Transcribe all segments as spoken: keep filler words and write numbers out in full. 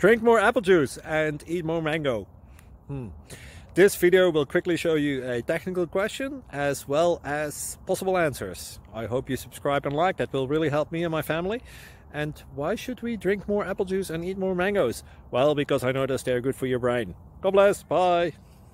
Drink more apple juice and eat more mango. Hmm. This video will quickly show you a technical question as well as possible answers. I hope you subscribe and like, that will really help me and my family. And why should we drink more apple juice and eat more mangoes? Well, because I noticed they're good for your brain. God bless, bye!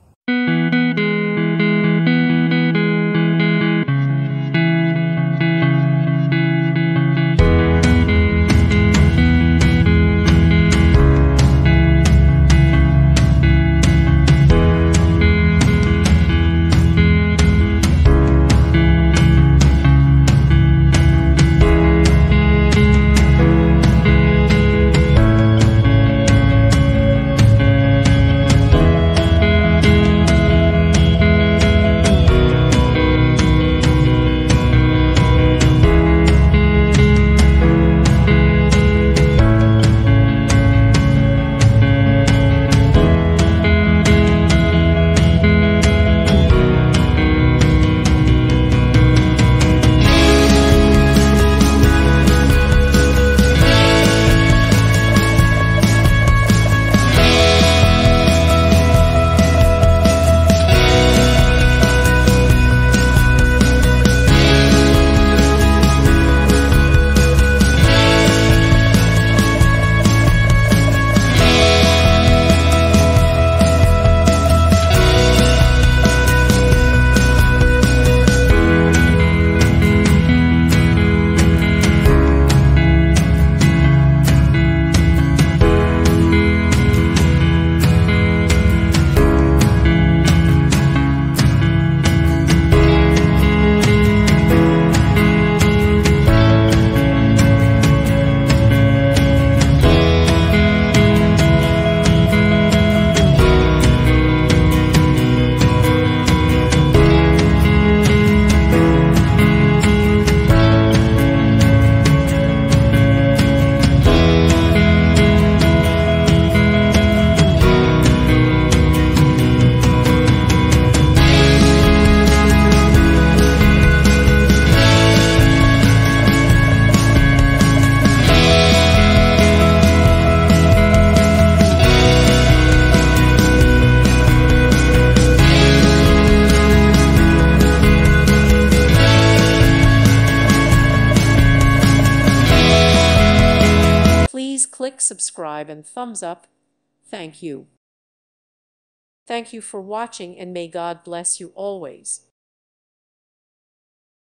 Please click subscribe and thumbs up. Thank you. Thank you for watching, and may God bless you always.